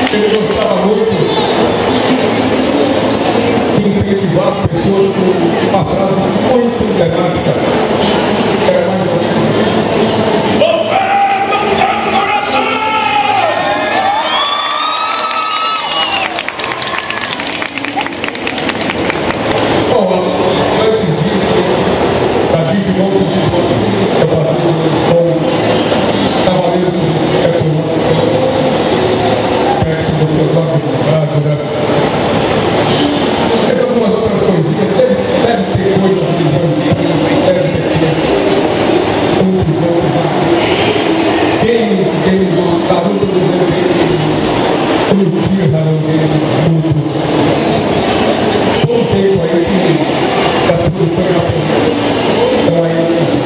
Ele gostava muito de incentivar as pessoas com uma frase muito emblemática. Era mais ou menos: Operação Transformação! Bom, antes disso, da Digimon, eu fazia com Cavaleiro do Economia, perto do seu toque de prazo, né? Essas algumas outras coisinhas, deve ter coisas de bom, deve ter outros. Quem da luta do meu Tira muito bom tempo aí que das produções japonesas. Então aí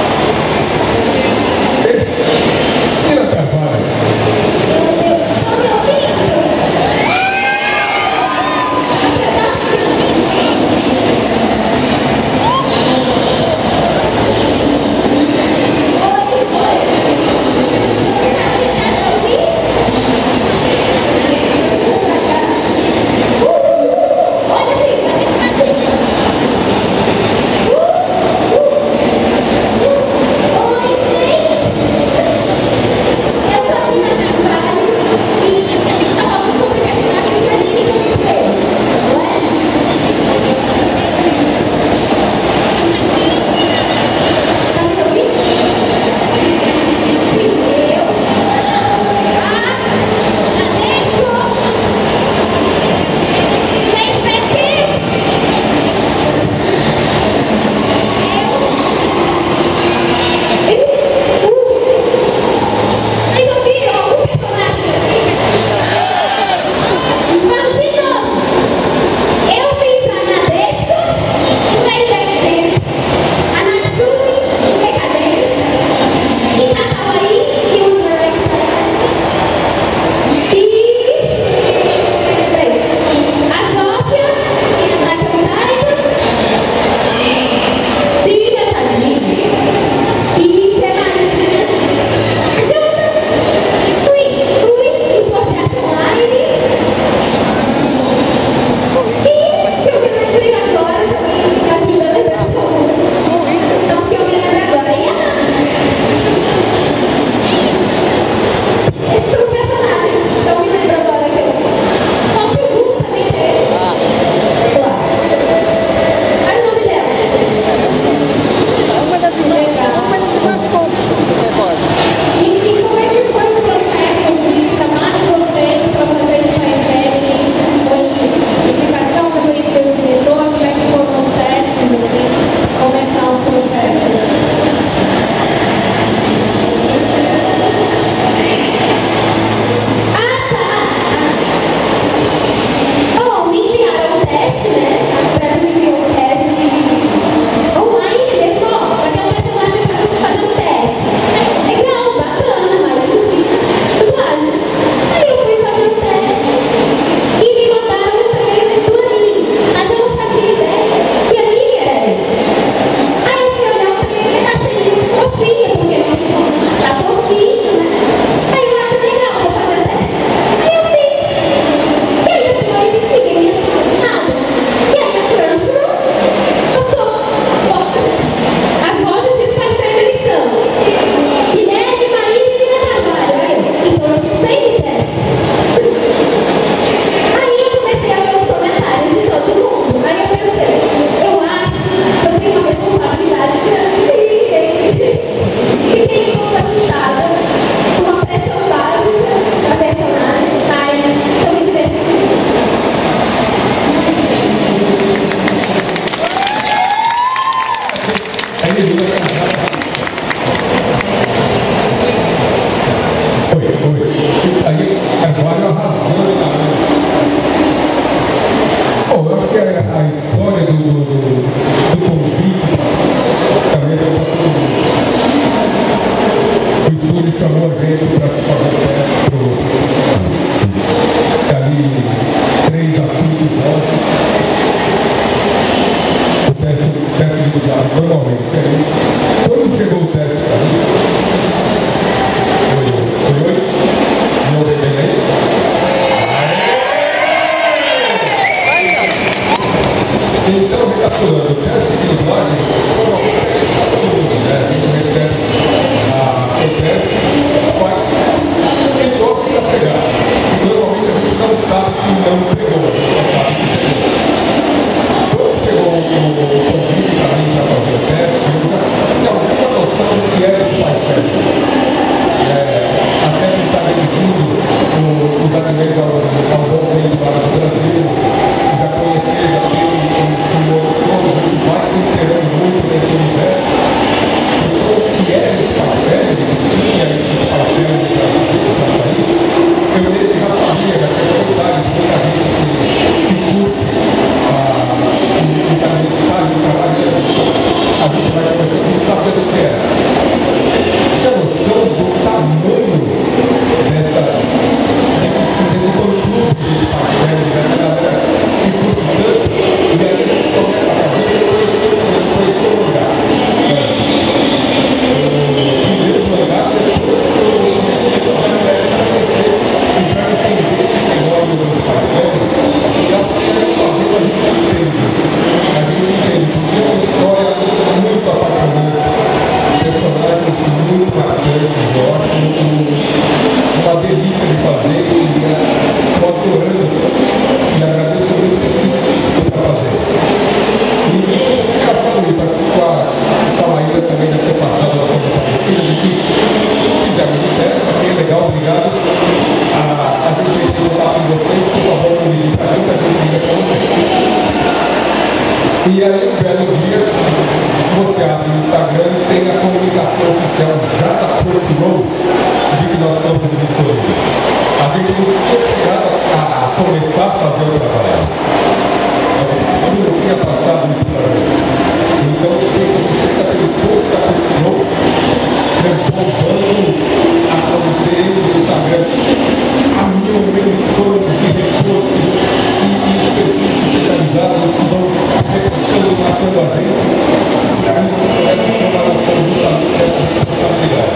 Nina Carvalho. recapitulando, o teste de dublagem normalmente é isso para todo mundo, né? A gente recebe o teste, faz e torce para pegar. E normalmente a gente não sabe que não pegou, a gente só sabe que pegou. Quando chegou o convite para mim para fazer o teste, eu já tinha alguma noção do que era o Spy Family. Até por estar dirigindo os animes ao longo do Brasil, já conhecer, já ter um filme todo, a gente vai se inteirando muito nesse universo. Então, o que era esse Spy Family, que tinha esse Spy Family para sair, eu mesmo já sabia, já tinha comentários de muita gente que curte os animes que fazem o trabalho, a gente vai conversando, a gente sabia do que era. Tinha noção do tamanho desse fã-clube de Spy Family, dessa galera que curte tanto, e aí a gente começa a fazer e eu conheci o lugar. Primeiro lugar, depois que eu comecei a fazer série na CC, e para entender esse fenômeno do Spy Family, eu acho que ele fazer a gente entende. A gente entende, porque é uma história muito apaixonante, personagens muito marcantes, eu acho uma delícia de fazer e estou adorando e agradeço muito por isso para fazer. E engraçado isso, acho que com a Maíra também deve ter passado uma coisa parecida, de que fizemos o teste, achei legal, obrigado. A gente tem que contar com vocês, por favor, não liguem para a gente liga para vocês. E aí, um belo dia, você abre o Instagram e tem a comunicação oficial já da Crunchyroll de que nós estamos disponíveis. A gente não tinha chegado a começar a fazer o trabalho. A gente não tinha passado isso para a gente. Então, depois que você chega pelo post da Crunchyroll, bombando os deles do Instagram, a mil menções e repostos e os perfis especializados que vão repostando e matando a gente, para mim você começa a ter uma noção justamente dessa responsabilidade.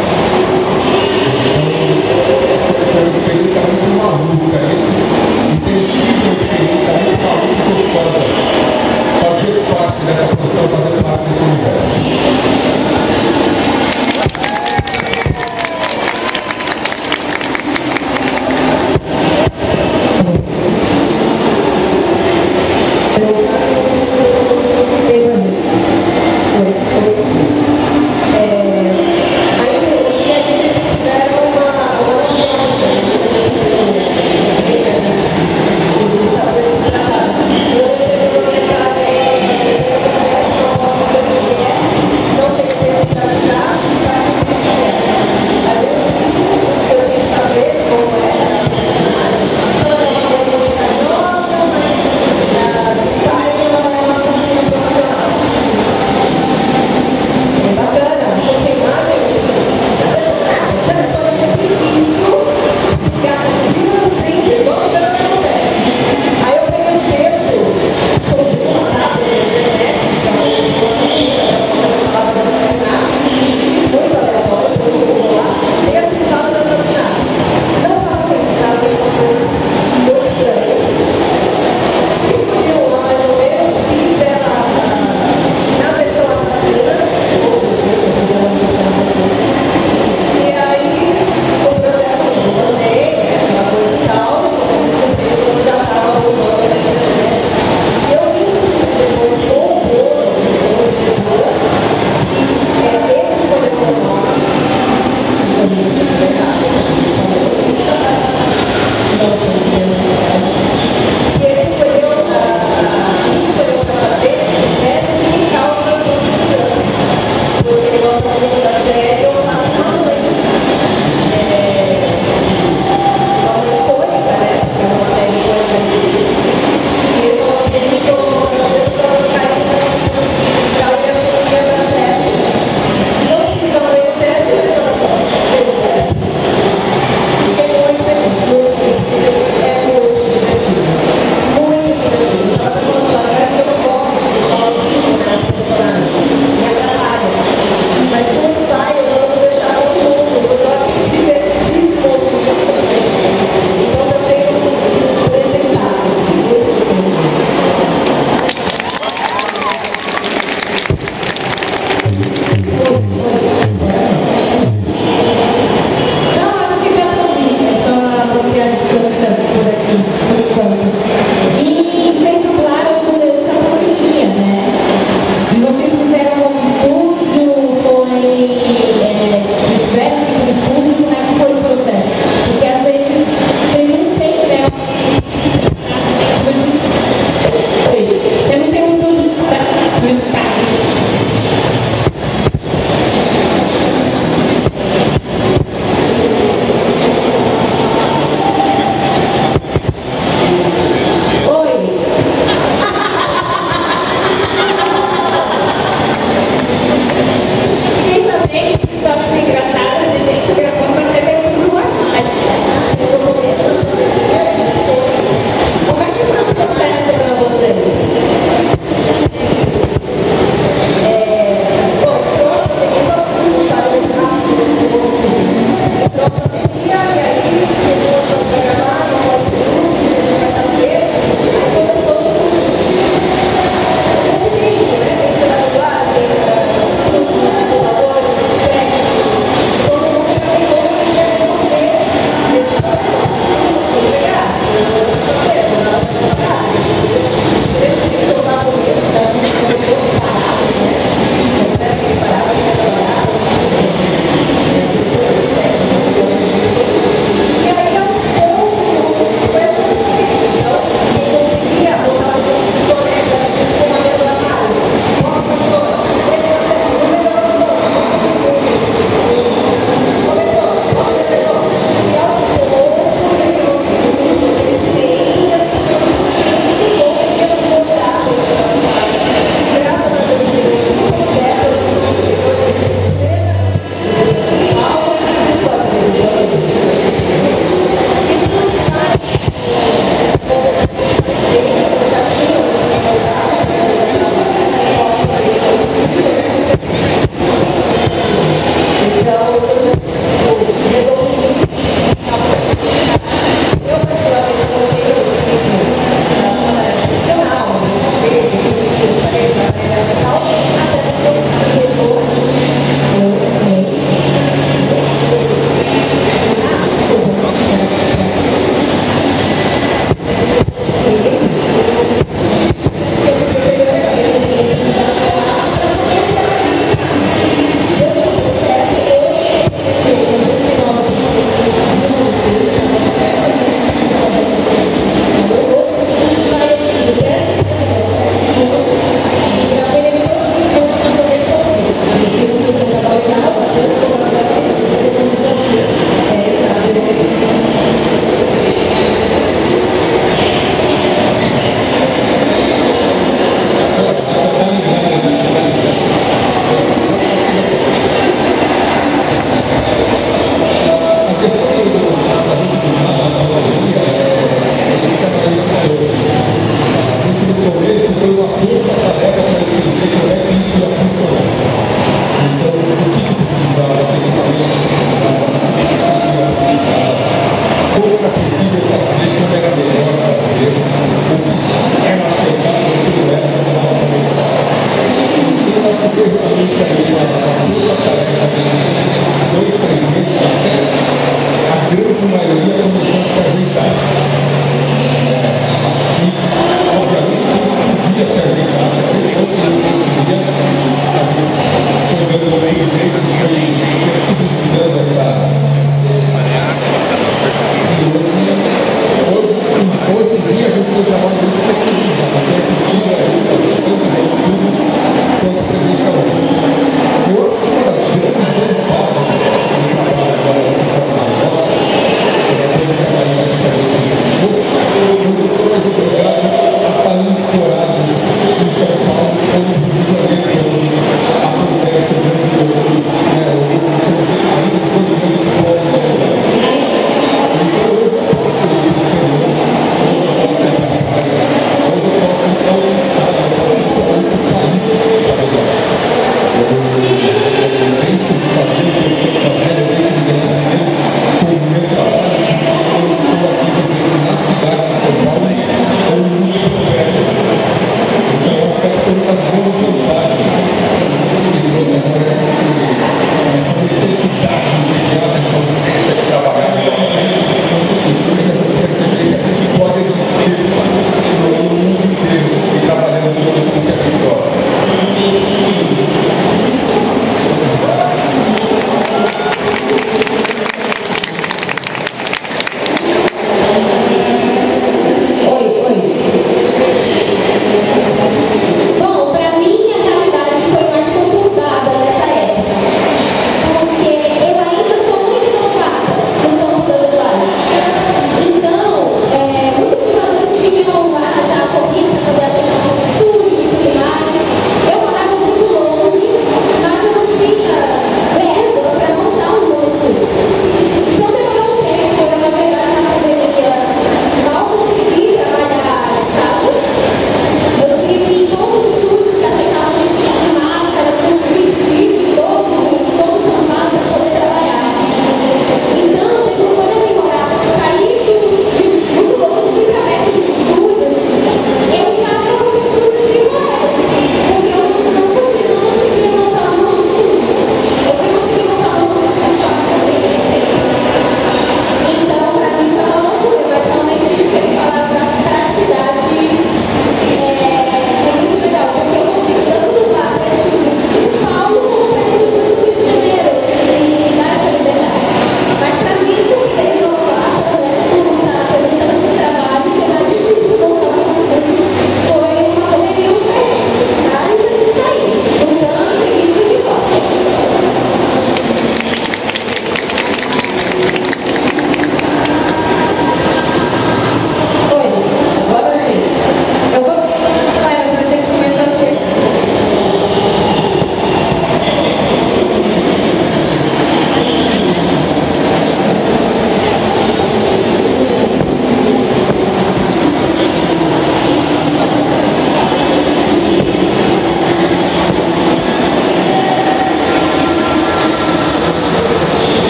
Então, foi uma experiência muito maluca, e tem sido uma experiência muito maluca e gostosa fazer parte dessa produção, fazer parte desse universo.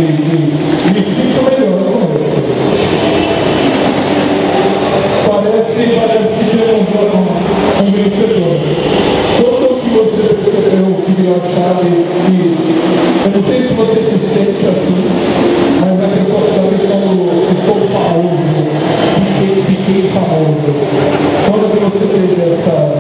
me sinto melhor com isso. Parece que temos um vencedor. Tudo o que você percebeu, que virou a chave, e eu não sei se você se sente assim, mas a questão do estou famoso, fiquei famoso. Quando que você teve essa...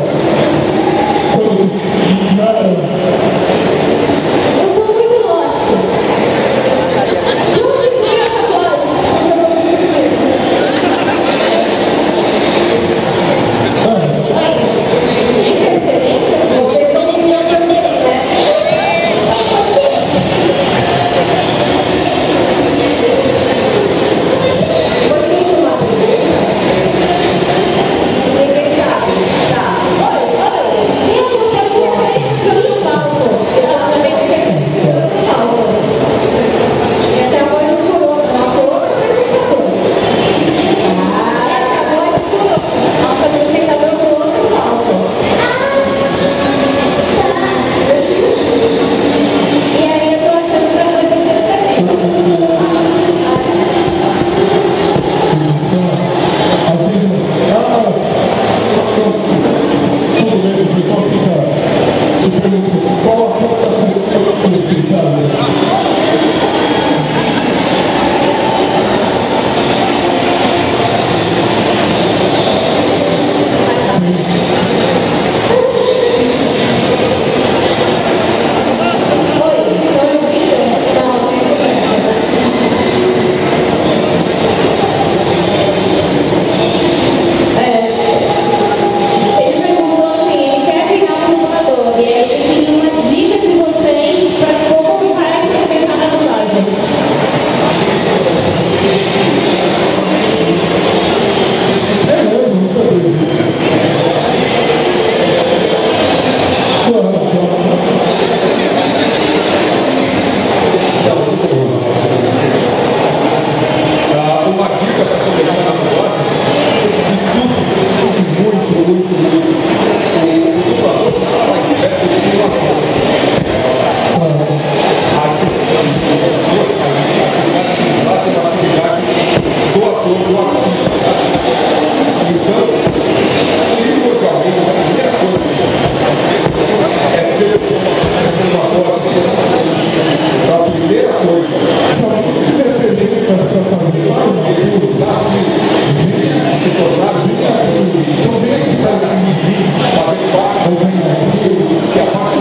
Que a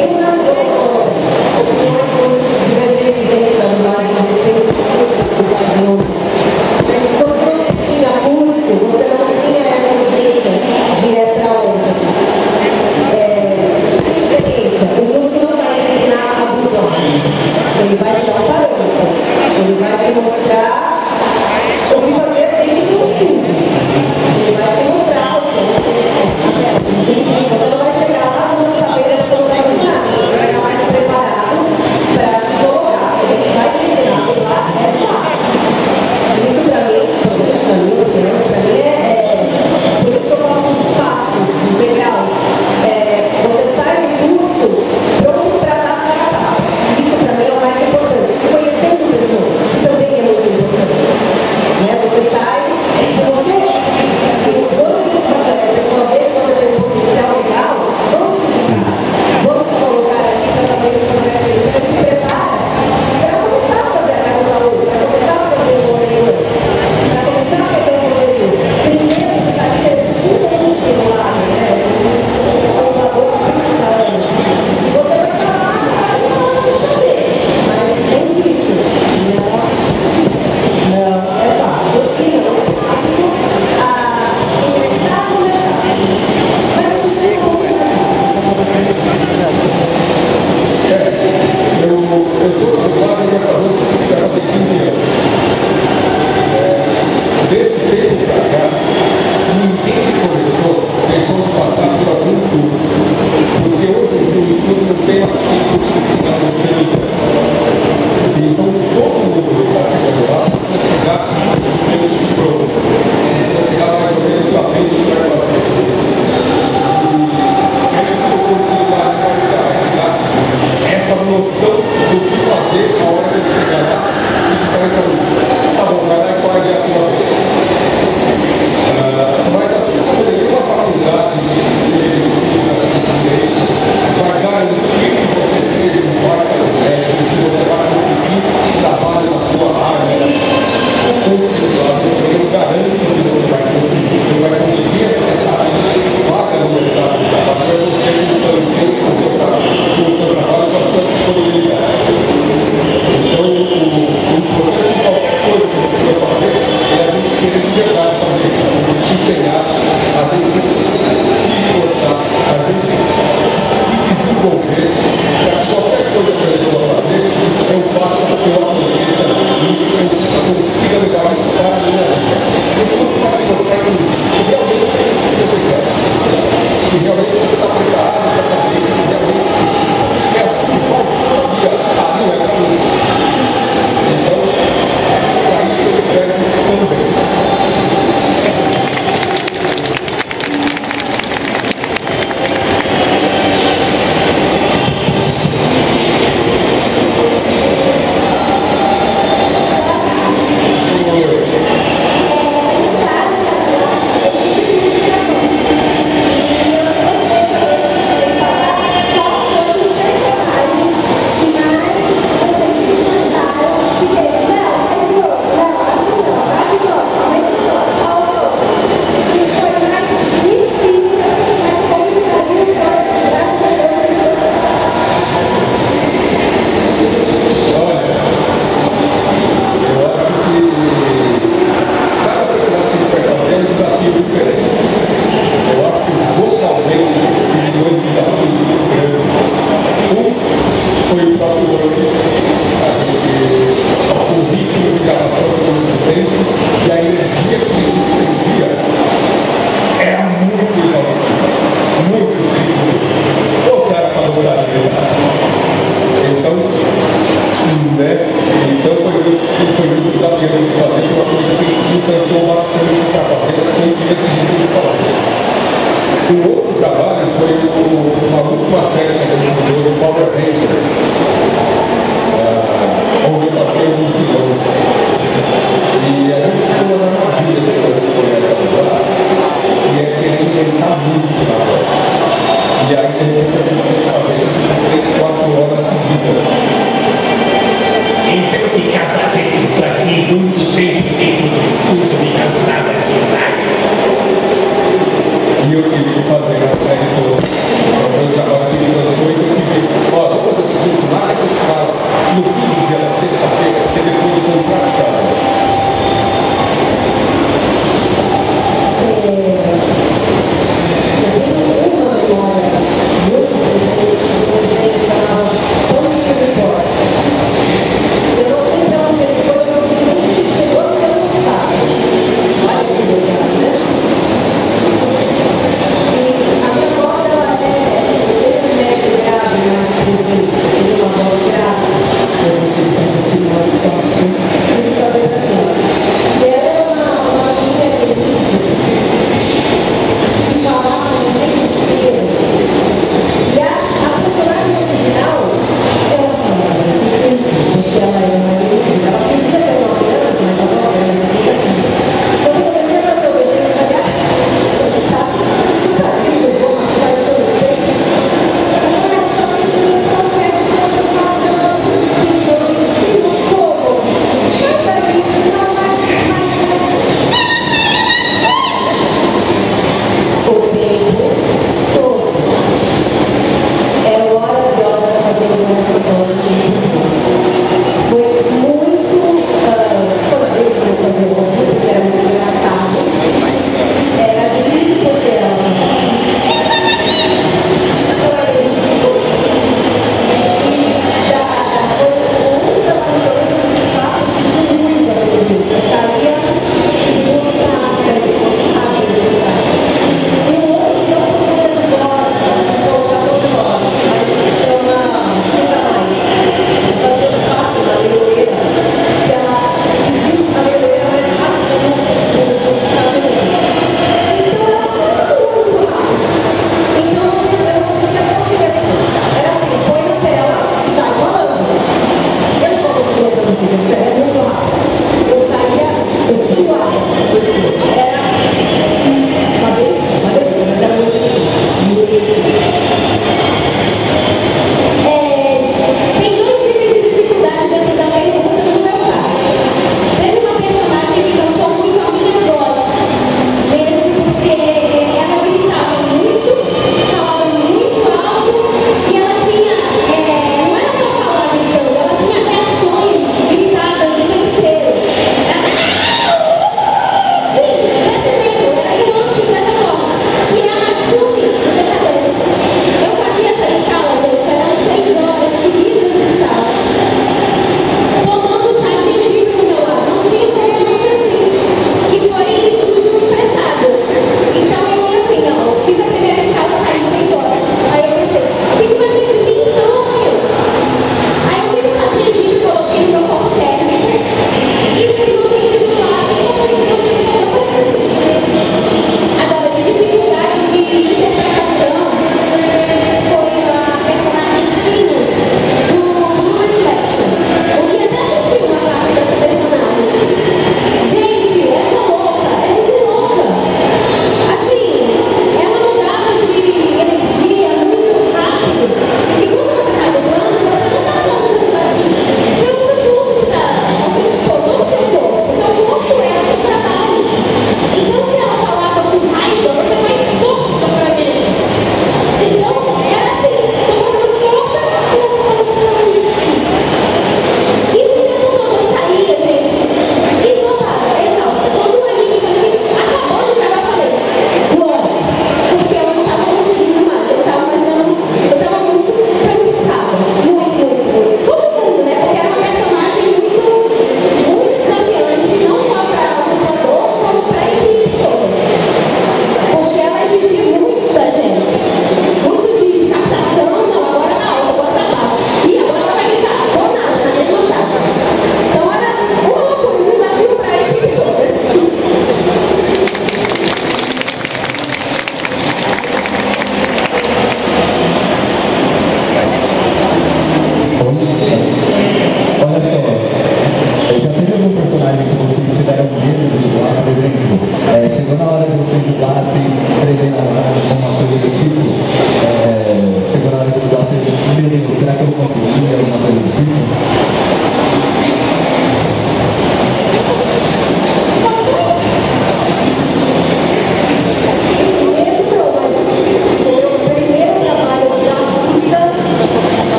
E eu tive que fazer a série toda. Então, foi o trabalho que me cansou e que eu pedi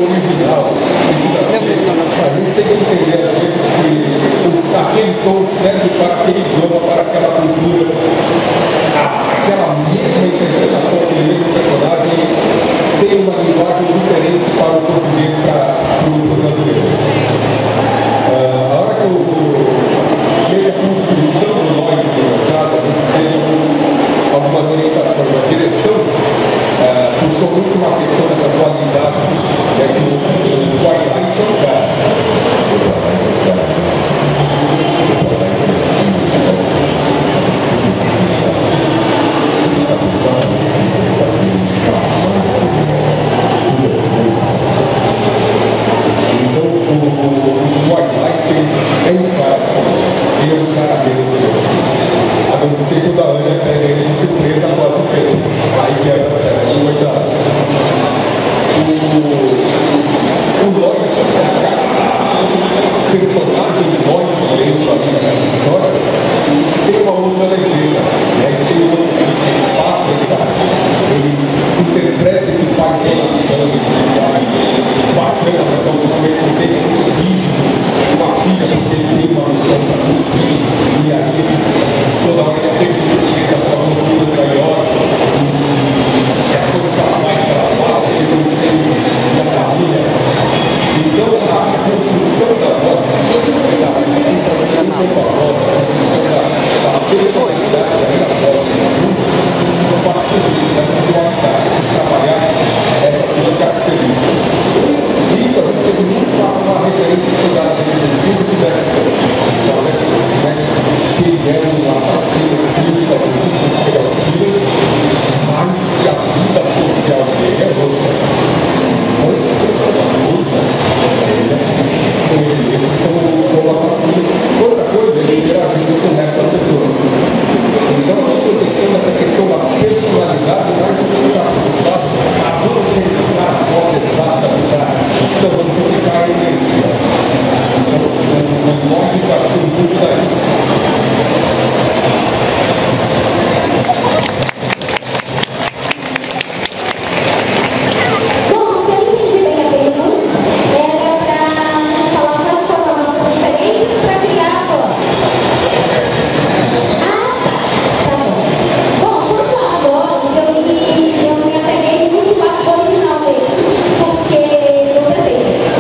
original precisa ser. A gente tem que entender, às vezes, que aquele tom serve para aquele idioma, para aquela cultura, aquela mesma interpretação, aquele mesmo personagem tem uma linguagem diferente para o português, para o brasileiro. A hora que eu fiz a construção do Lloyd do projeto, a gente teve algumas orientações. A direção puxou muito uma questão dessa dualidade, que o Twilight é um cara. Eu me apeguei muito à original mesmo, porque eu tentei, gente.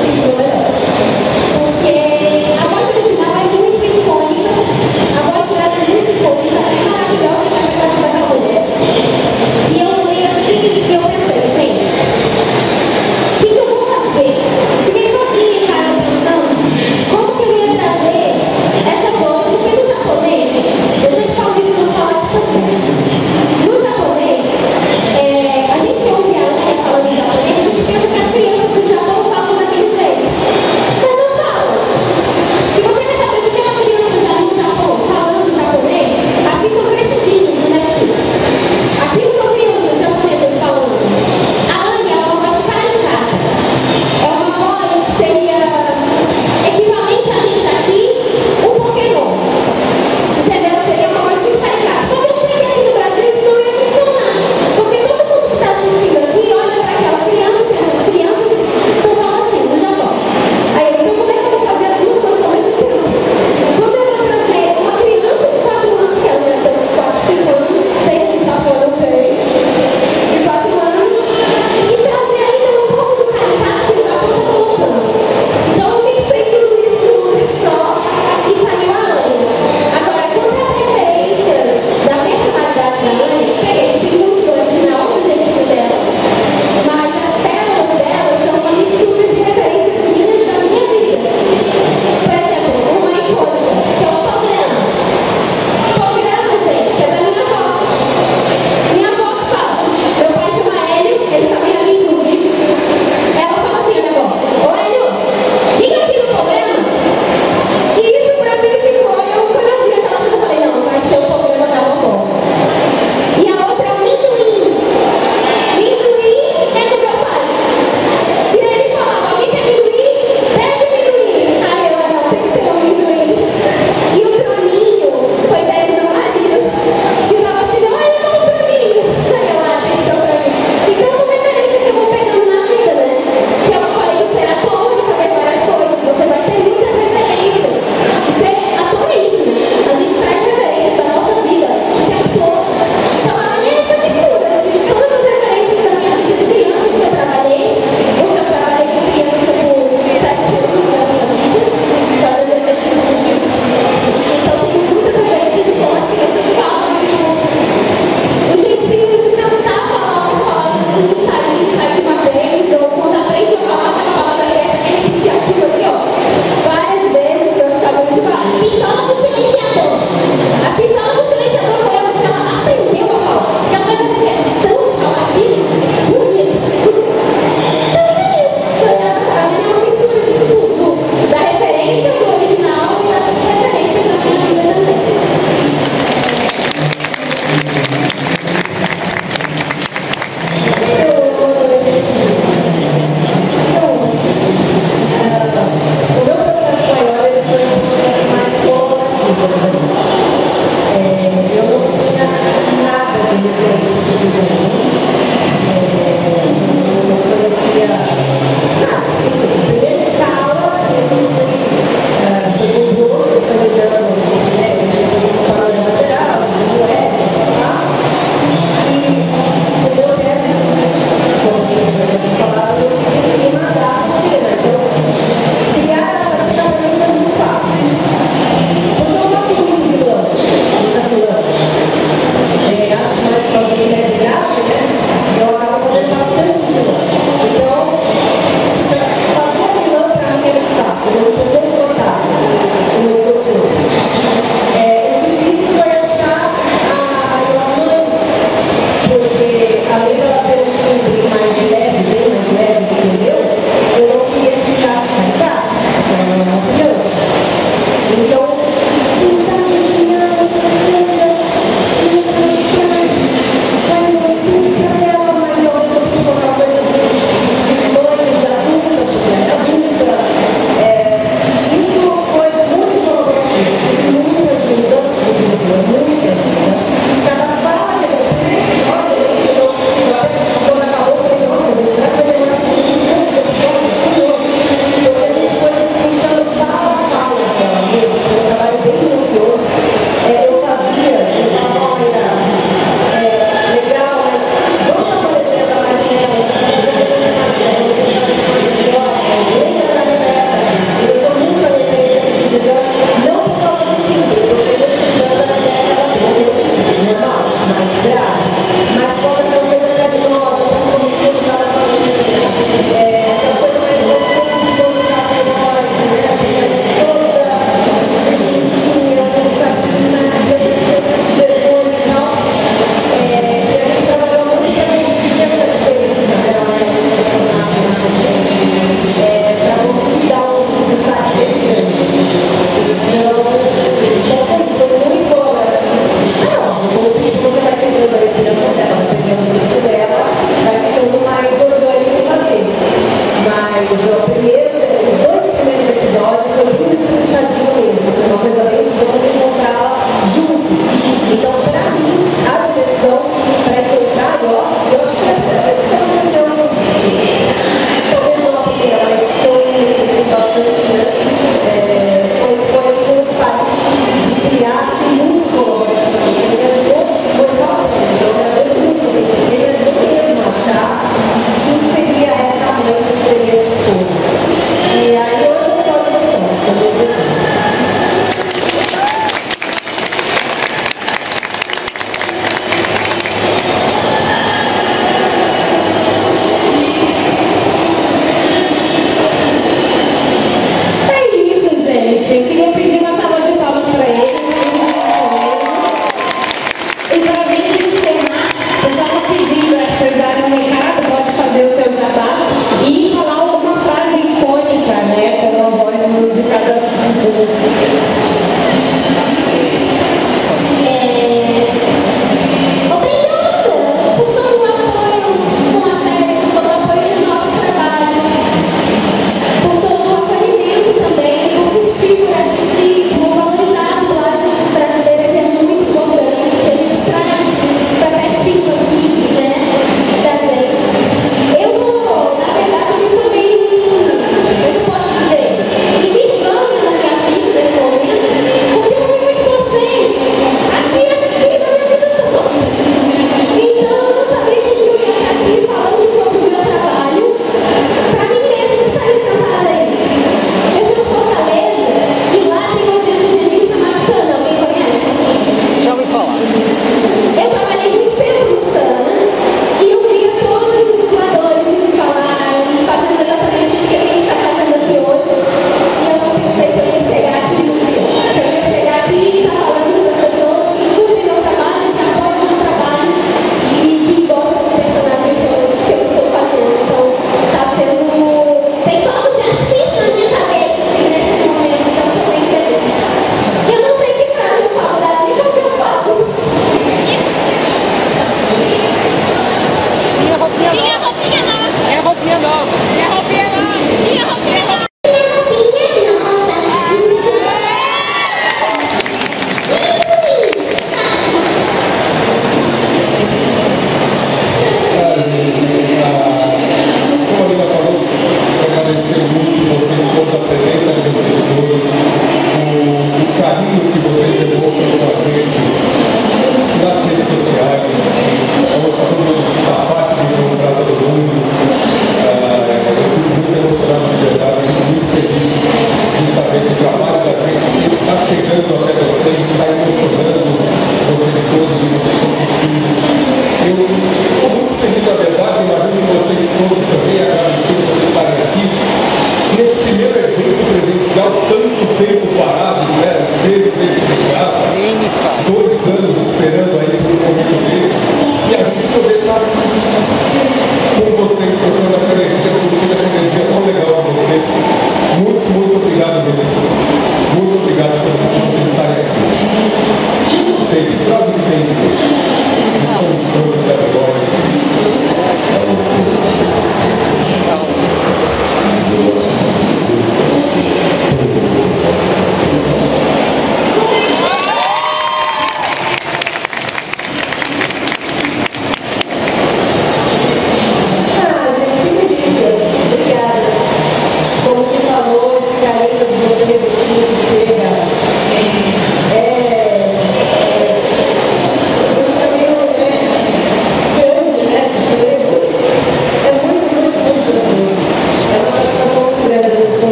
chegando até vocês, que está emocionando vocês todos e vocês estão curtindo. Eu estou muito feliz, na verdade, imagino que vocês todos também, agradecido por vocês estarem aqui. Nesse primeiro evento presencial, tanto tempo parados, né? Vezes dentro de casa, 2 anos esperando aí por um momento desses, e a gente poder estar com vocês, trocando essa energia, sentindo essa energia tão legal de vocês. Muito, muito obrigado mesmo. Muito obrigado por vocês estarem aqui. Não sei, que frase que tem de controle da glória para você.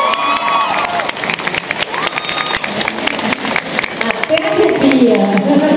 Até a